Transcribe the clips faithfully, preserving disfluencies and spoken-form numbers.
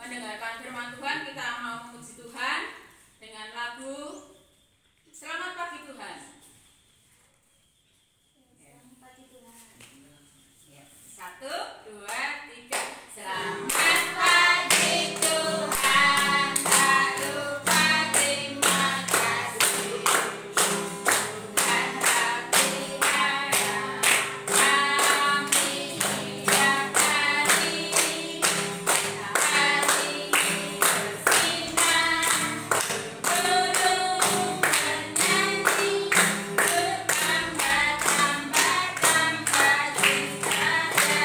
mendengarkan firman Tuhan, kita mau memuji Tuhan dengan lagu Selamat Pagi Tuhan. Selamat pagi Tuhan. Satu, dua, tiga. Selamat pagi Tuhan, tak lupa terima kasih. Tuhan tak pelihara kami setiap hari. Matahari bersinar, burung bernyanyi, bertambah-tambah tambah cinta.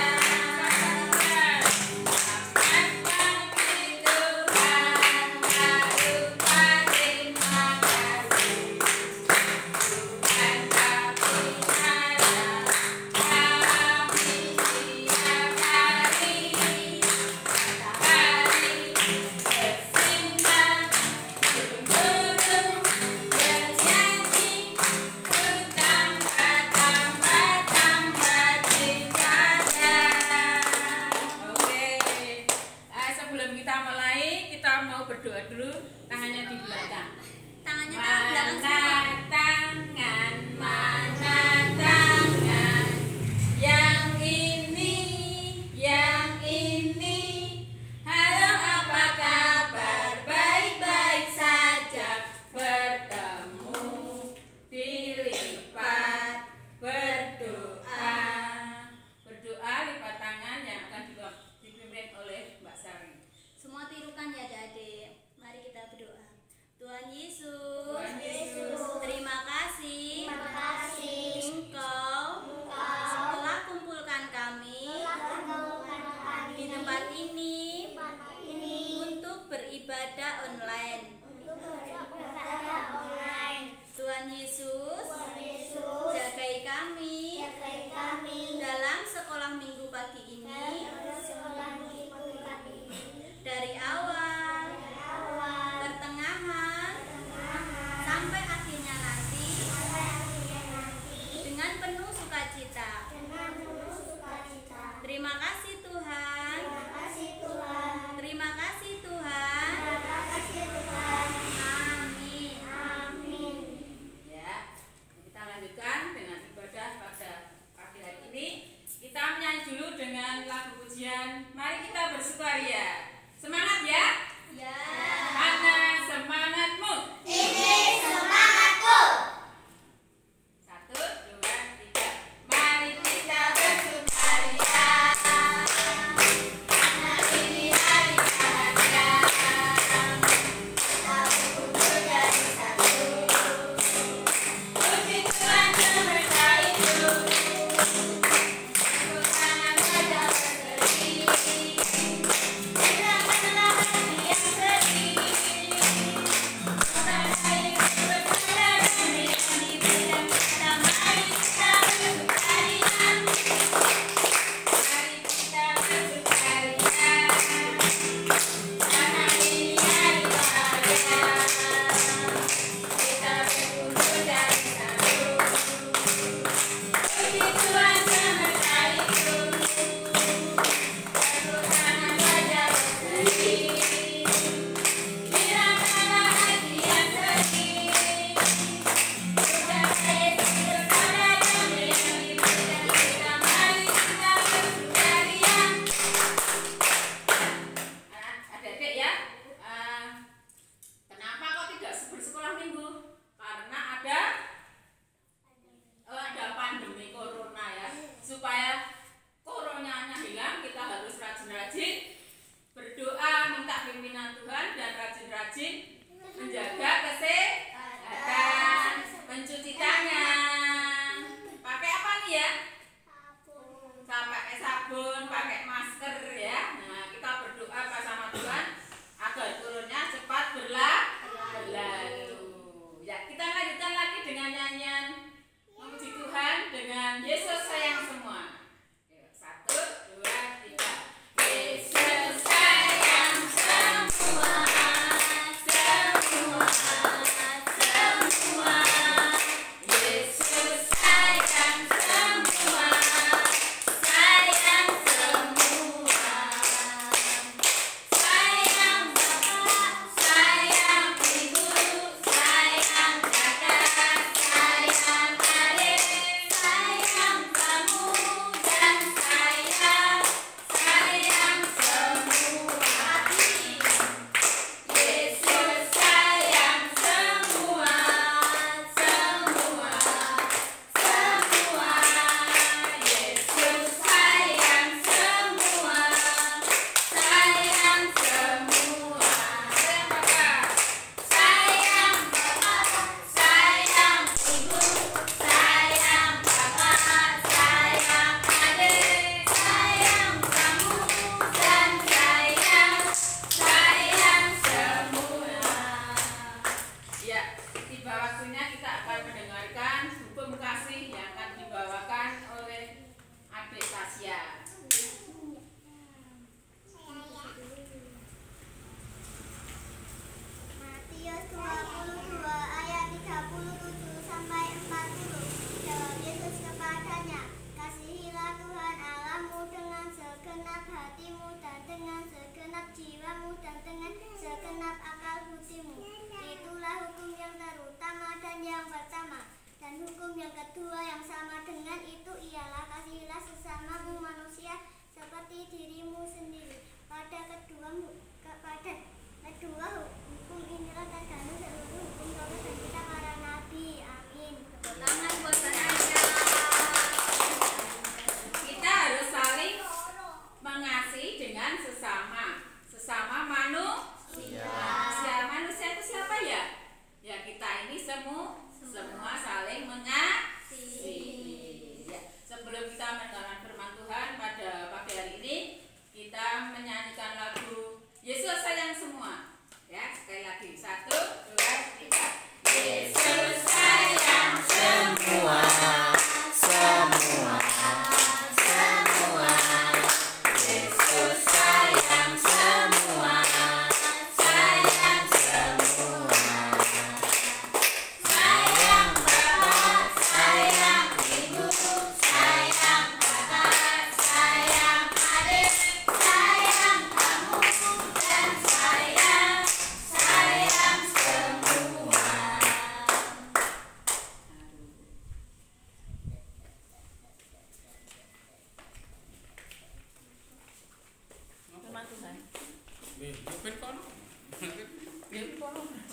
Sebelum kita mulai, kita mau berdoa dulu. Tangannya di belakang. Tangannya taruh belakang semua. Mana tangan, mana tangan, yang ini, yang ini. Halo, apa kabar? Baik-baik saja. Bertemu, dilipat, berdoa. Berdoa lipat tangan yang akan dipimpin oleh Mbak Sari. Semua tirukan ya adik. Mari kita berdoa. Tuhan Yesus, Tuhan Yesus, terima kasih, Terima kasih. Engkau, Engkau telah kumpulkan kami telah menemukan kami di tempat ini tempat ini untuk beribadah online. untuk beribadah online. Tuhan Yesus, Tuhan Yesus, jagai kami jagai kami dalam sekolah minggu pagi ini dalam sekolah minggu pagi ini dari awal, dari awal pertengahan, pertengahan sampai akhirnya nanti sampai akhirnya nanti dengan penuh sukacita. dengan penuh sukacita. Terima kasih Tuhan. Terima kasih Tuhan. Terima kasih Tuhan. Terima kasih Tuhan. Amin. Amin. Ya, kita lanjutkan dengan ibadah pada pagi hari ini. Kita menyanyi dulu dengan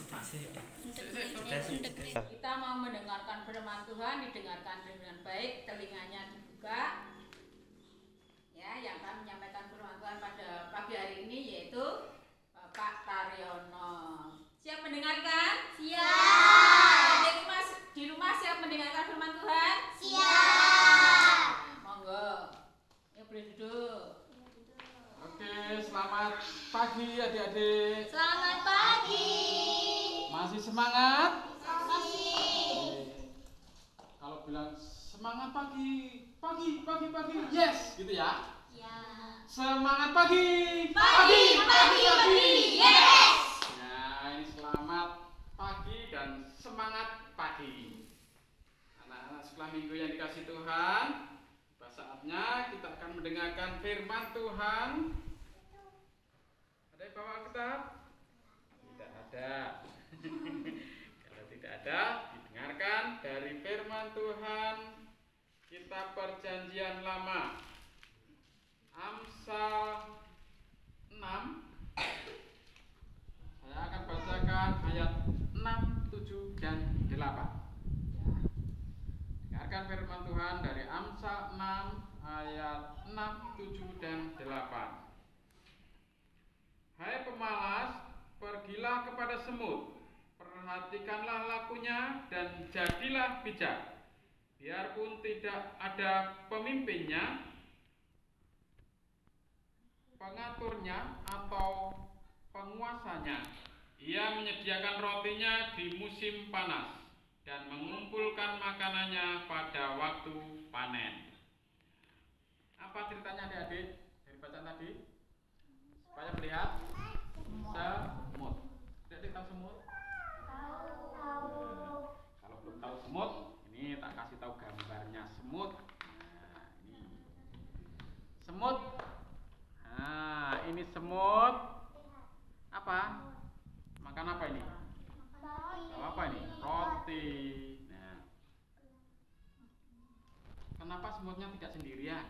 Kita mau mendengarkan firman Tuhan, didengarkan dengan baik, telinganya dibuka. Ya, yang akan menyampaikan firman Tuhan pada pagi hari ini yaitu Bapak Taryono. Siap mendengarkan? Siap. Di rumah, di rumah siap mendengarkan firman Tuhan? Siap. Monggo. Ya, boleh duduk. Oke, selamat pagi adik-adik. Selamat pagi. Masih semangat? Masih. Kalau bilang semangat pagi, pagi, pagi, pagi, yes, gitu ya. Ya. Semangat pagi, Pagi, pagi, pagi, yes. Nah, ini selamat pagi dan semangat pagi. Anak-anak sekolah minggu yang dikasih Tuhan, saatnya kita akan mendengarkan firman Tuhan. Ada yang bawa Alkitab? Tidak ada. Kalau tidak ada, didengarkan dari firman Tuhan kitab Perjanjian Lama, Amsal enam. Saya akan bacakan ayat enam, tujuh, dan delapan. Dengarkan firman Tuhan dari Amsal enam ayat enam, tujuh, dan delapan. Hai pemalas, pergilah kepada semut, perhatikanlah lakunya dan jadilah bijak. Biarpun tidak ada pemimpinnya, pengaturnya atau penguasanya, ia menyediakan rotinya di musim panas dan mengumpulkan makanannya pada waktu panen. Apa ceritanya adik-adik dari bacaan tadi? Supaya melihat semut. Adik-adik tahu semut? Eh, kalau belum tahu semut, ini tak kasih tahu gambarnya semut. Nah, ini semut. Nah, ini semut. Apa? Makan apa ini? Apa ini? Roti. Nah, kenapa semutnya tidak sendirian?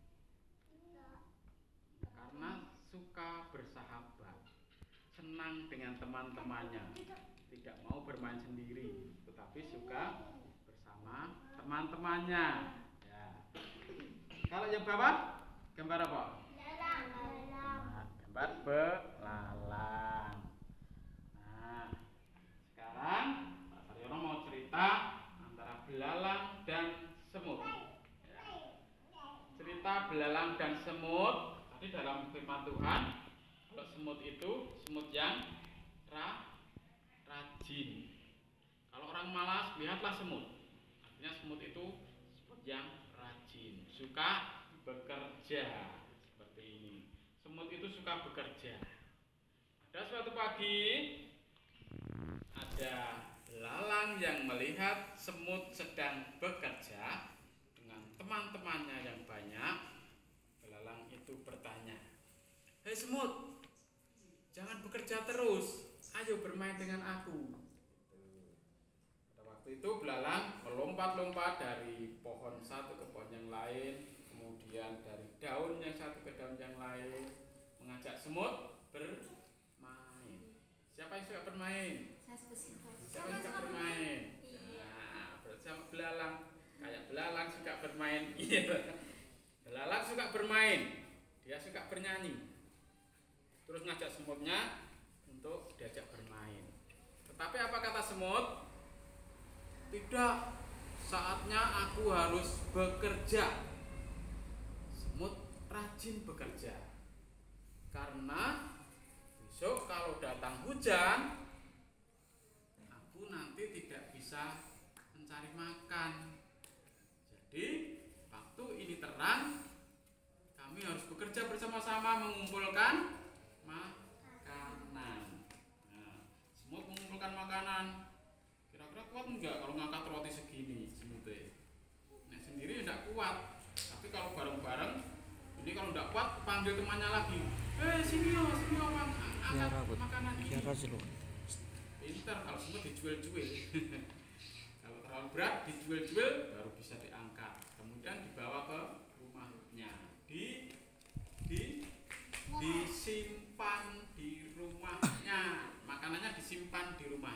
Karena suka bersahabat, senang dengan teman-temannya, tidak mau bermain sendiri, tetapi suka bersama teman-temannya. Ya. Kalau yang bawah, gambar apa? Nah, gambar belalang. Nah, sekarang Pak Taryono mau cerita antara belalang dan semut. Ya. Cerita belalang dan semut. Tadi dalam firman Tuhan, kalau semut itu semut yang ra, rajin. Kalau orang malas, lihatlah semut. Artinya semut itu semut yang rajin, suka bekerja. Seperti ini. Semut itu suka bekerja. Ada suatu pagi, ada belalang yang melihat semut sedang bekerja dengan teman-temannya yang banyak. Belalang itu bertanya, "Hei semut, jangan bekerja terus, ayo bermain dengan aku." Pada waktu itu belalang melompat-lompat dari pohon satu ke pohon yang lain, kemudian dari daun yang satu ke daun yang lain, mengajak semut bermain. Siapa yang suka bermain? Siapa yang suka bermain? Nah, bersama belalang, kayak belalang suka bermain. Iya. Belalang suka bermain, dia suka bernyanyi. Terus ngajak semutnya untuk diajak bermain. Tetapi apa kata semut? Tidak, saatnya aku harus bekerja. Semut rajin bekerja. Karena besok kalau datang hujan, aku nanti tidak bisa mencari makan. Jadi waktu ini terang, kami harus bekerja bersama-sama mengumpulkan makanan. Nah, semut mengumpulkan makanan. Kira-kira kuat enggak kalau ngangkat roti segini semutnya? Nah, sendiri tidak kuat. Tapi kalau bareng-bareng, ini kalau tidak kuat, panggil temannya lagi. Eh, sini yo, sini yo, bang, angkat makanan ini. Pintar kalau semut dijual-jual. Kalau terlalu berat, dijual-jual baru bisa diangkat. Kemudian dibawa ke rumahnya, di di disimpan di rumahnya, makanannya disimpan di rumah.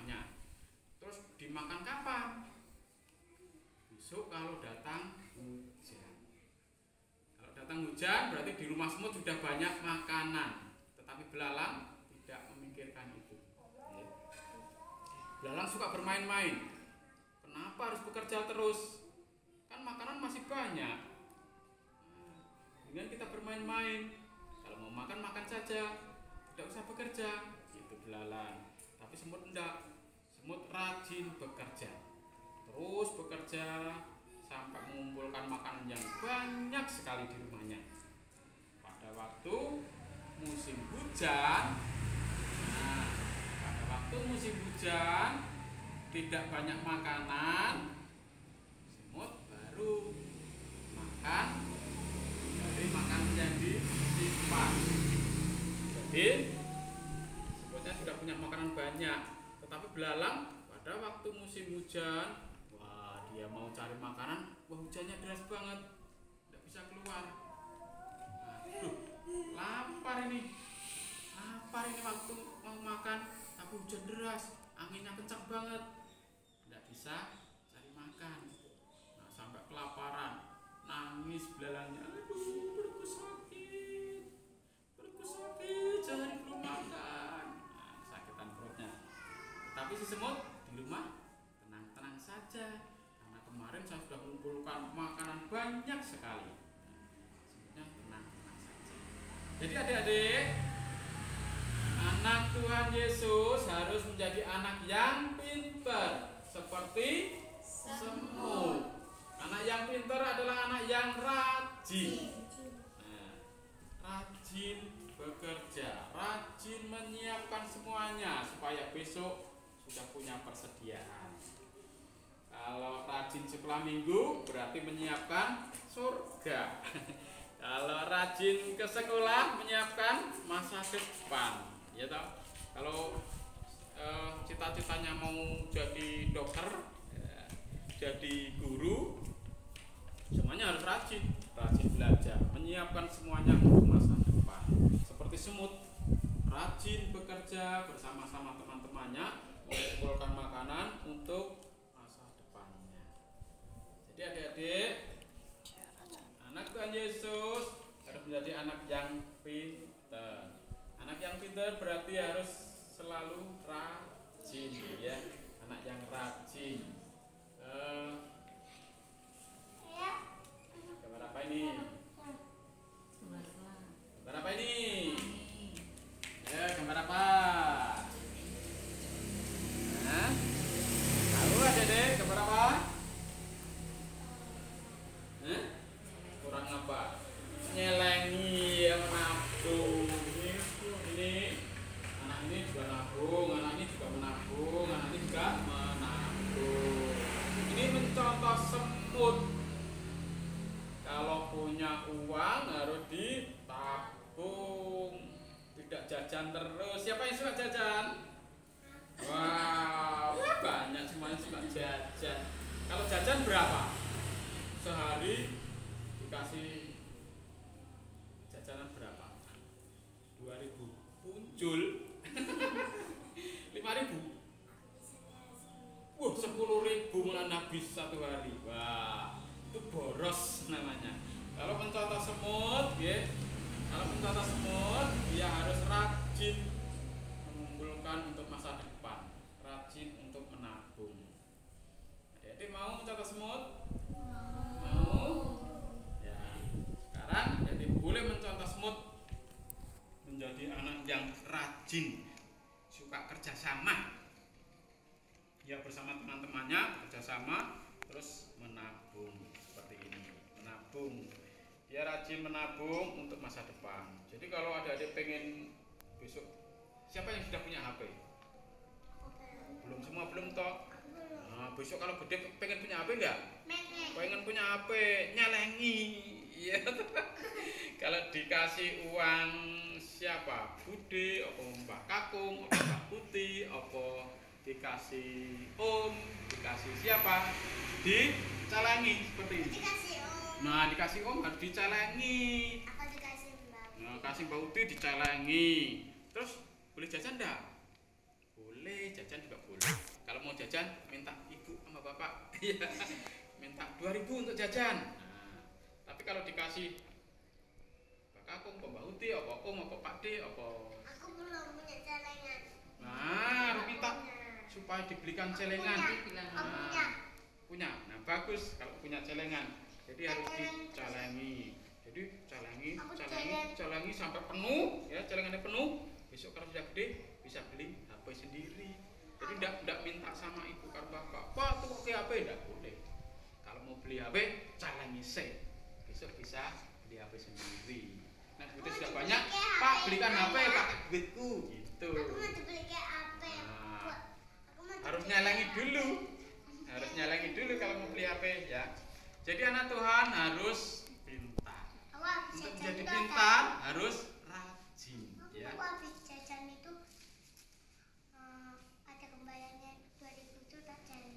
hujan berarti di rumah semut sudah banyak makanan. Tetapi belalang tidak memikirkan itu. Belalang suka bermain-main. Kenapa harus bekerja terus? Kan makanan masih banyak. Dengan kita bermain-main. Kalau mau makan, makan saja. Tidak usah bekerja. Itu belalang. Tapi semut enggak. Semut rajin bekerja. Terus bekerja sampai mengumpulkan makanan yang banyak sekali di rumahnya. Pada waktu musim hujan, nah, pada waktu musim hujan tidak banyak makanan, semut baru makan dari makanan yang disimpan. Jadi semutnya sudah punya makanan banyak, tetapi belalang pada waktu musim hujan, wah dia mau cari makanan, wah hujannya deras banget, tidak bisa keluar. Aduh, lapar ini, lapar ini waktu mau makan, tapi hujan deras, anginnya kencang banget, tidak bisa cari makan. Nah sampai kelaparan, nangis belalangnya, aduh perutku sakit, perutku sakit, jangan belum makan. Nah, sakitan perutnya. Tapi si semut di rumah tenang-tenang saja karena kemarin saya sudah mengumpulkan makanan banyak sekali. Semutnya tenang-tenang saja. Jadi adik-adik, anak Tuhan Yesus harus menjadi anak yang pintar seperti semut. Anak yang pintar adalah anak yang rajin. Nah, rajin bekerja, rajin menyiapkan semuanya supaya besok sudah punya persediaan. Kalau rajin sekolah minggu berarti menyiapkan surga. Kalau rajin ke sekolah menyiapkan masa depan, ya toh. Kalau eh, cita-citanya mau jadi dokter, ya, jadi guru, semuanya harus rajin, rajin belajar, menyiapkan semuanya untuk masa depan. Seperti semut, rajin bekerja bersama-sama teman-temannya mengumpulkan makanan untuk masa depannya. Jadi adik-adik, anak Tuhan Yesus harus menjadi anak yang pintar. Anak yang pintar berarti harus selalu rajin, ya. Anak yang rajin. Eh, gambar apa ini? Gambar apa ini? Ya, gambar apa? Nah, tahu adik-adik gambar apa? Hah? Kurang apa? Nyelengi yang nabung. Ini, ini anak ini juga nabung, anak ini juga menabung, anak ini juga menabung. Ini mencontoh semut. Kalau punya uang harus ditabung, tidak jajan terus. Siapa yang suka jajan? Wow, banyak semuanya suka jajan. Kalau jajan berapa? Sehari dikasih jajanan berapa? dua ribu. Punjul. lima ribu. Wah, sepuluh ribu malah habis satu hari. Wah, itu boros namanya. Kalau mencontoh semut, ya. Kalau mencontoh semut, dia harus rajin mengumpulkan untuk masa depan, rajin untuk menabung. Jadi mau mencontoh semut? Mau? Ya. Sekarang jadi boleh mencontoh semut menjadi anak yang rajin, suka kerjasama. Ya bersama teman-temannya kerjasama, terus menabung seperti ini, menabung. Dia rajin menabung untuk masa depan. Jadi kalau ada adik pengen besok, siapa yang sudah punya H P? Belum semua belum toh. Nah, besok kalau gede pengen punya H P enggak? Pengen punya H P, nyelengi. Iya. Kalau dikasih uang siapa? Bude, apa Mbak Kakung, apa Mbak Putih, apa dikasih Om, dikasih siapa? Dicelengi seperti ini. Dikasih om. Nah, dikasih Om harus dicelengi. Aku dikasih mbak. Nah, kasih Mbak Uti dicelengi. Terus boleh jajan enggak? Boleh, jajan juga boleh. Kalau mau jajan minta ibu sama bapak. Iya. Minta dua ribu untuk jajan. Nah, tapi kalau dikasih kakung, apa Mbak Uti, apa Om, apa Pak D, apa. Aku belum punya celengan. Nah, harus minta supaya dibelikan celengan. Bilang, Aku Nah, punya. punya. Nah, bagus kalau punya celengan. Jadi harus dicalengi. Jadi calengi, Aku calengi, celeng. calengi sampai penuh, ya celengannya penuh. Besok kalau sudah gede bisa beli H P sendiri. Jadi tidak tidak minta sama ibu atau bapak, Pak tuh pakai H P, tidak boleh. Kalau mau beli H P, calengi se. Besok bisa beli H P sendiri. Nah, duitnya sudah banyak, Pak belikan H P pakai duitku, gitu. Aku mau dibeli kayak apa ya? Nah, Aku mau harus dibeli- nyalengi dulu, harus nyalengi dulu kalau mau beli H P ya. Jadi anak Tuhan harus pintar. Aku habis Untuk jajan menjadi itu pintar ada- harus rajin, Aku ya. habis jajan itu eh, ada kembaliannya dua ribu itu tak jalan.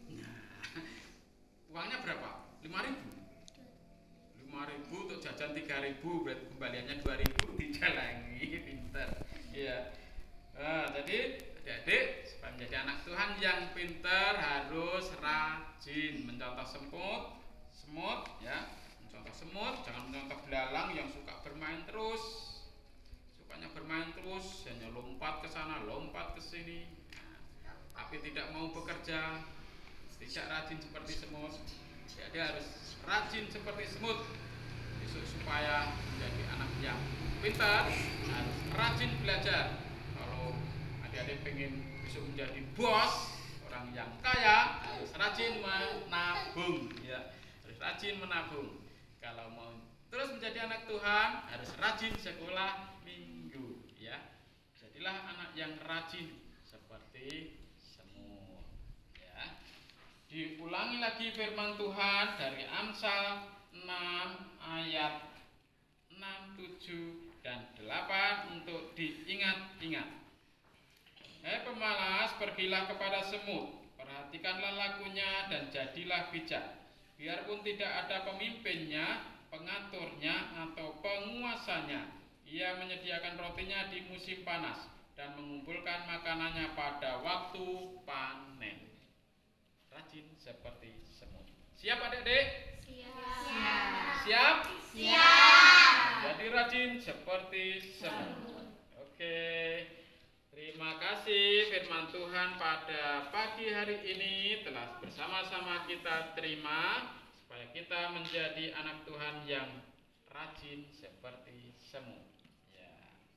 Uangnya berapa? lima ribu. lima ribu untuk jajan tiga ribu, berarti kembaliannya dua ribu, dijalangi, pintar. Iya. Nah, jadi adik-adik supaya menjadi anak Tuhan yang pintar harus rajin mencontoh semut, semut ya, mencontoh semut, jangan mencontoh belalang yang suka bermain terus, sukanya bermain terus, hanya lompat ke sana, lompat ke sini, nah, tapi tidak mau bekerja, tidak rajin seperti semut. Ya, dia harus rajin seperti semut. Besok supaya menjadi anak yang pintar harus rajin belajar. Kalau adik-adik pengen besok menjadi bos, orang yang kaya, harus rajin menabung, ya, harus rajin menabung. Kalau mau terus menjadi anak Tuhan, harus rajin sekolah minggu, ya. Jadilah anak yang rajin seperti semut, ya. Diulangi lagi firman Tuhan dari Amsal enam ayat enam, tujuh dan delapan untuk diingat-ingat. Hai pemalas, pergilah kepada semut, perhatikanlah lakunya dan jadilah bijak. Biarpun tidak ada pemimpinnya, pengaturnya atau penguasanya, ia menyediakan rotinya di musim panas dan mengumpulkan makanannya pada waktu panen. Rajin seperti semut. Siap adik-adik? Siap. Siap? Siap. Jadi rajin seperti semut. Oke. Terima kasih firman Tuhan pada pagi hari ini telah bersama-sama kita terima supaya kita menjadi anak Tuhan yang rajin seperti semut. Ya.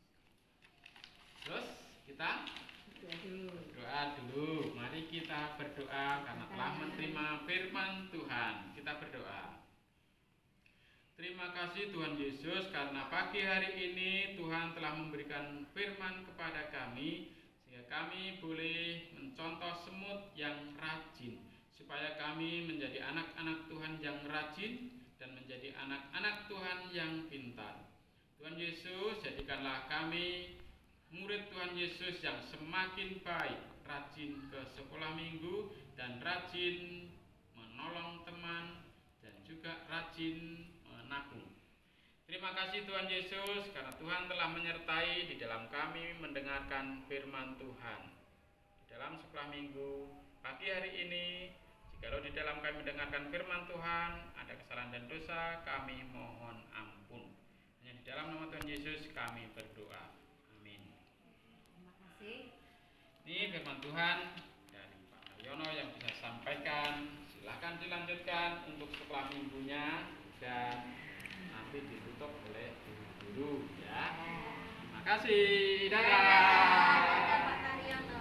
Terus kita berdoa dulu. Mari kita berdoa karena telah menerima firman Tuhan. Kita berdoa. Terima kasih Tuhan Yesus karena pagi hari ini Tuhan telah memberikan firman kepada kami sehingga kami boleh mencontoh semut yang rajin supaya kami menjadi anak-anak Tuhan yang rajin dan menjadi anak-anak Tuhan yang pintar. Tuhan Yesus, jadikanlah kami murid Tuhan Yesus yang semakin baik, rajin ke sekolah minggu dan rajin menolong teman dan juga rajin menabung. Terima kasih Tuhan Yesus karena Tuhan telah menyertai di dalam kami mendengarkan firman Tuhan. Di dalam sekolah minggu pagi hari ini, jikalau di dalam kami mendengarkan firman Tuhan ada kesalahan dan dosa, kami mohon ampun. Hanya di dalam nama Tuhan Yesus kami berdoa. Amin. Terima kasih. Ini firman Tuhan dari Pak Mariono yang bisa sampaikan. Silakan dilanjutkan untuk sekolah minggunya dan nanti ditutup oleh guru-guru ya. Terima kasih. Dadah. Pak Taryono.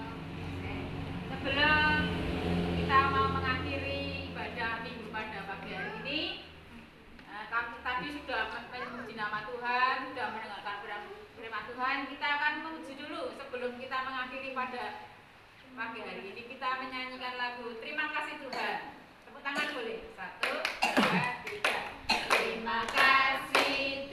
Sebelum kita mau mengakhiri ibadah minggu pada pagi hari ini, eh, kami tadi sudah memuji nama Tuhan, sudah mendengarkan firman Tuhan. Kita akan memuji dulu sebelum kita mengakhiri pada pagi hari ini. Kita menyanyikan lagu Terima Kasih Tuhan. Tepuk tangan boleh? Satu, dua, tiga. Terima kasih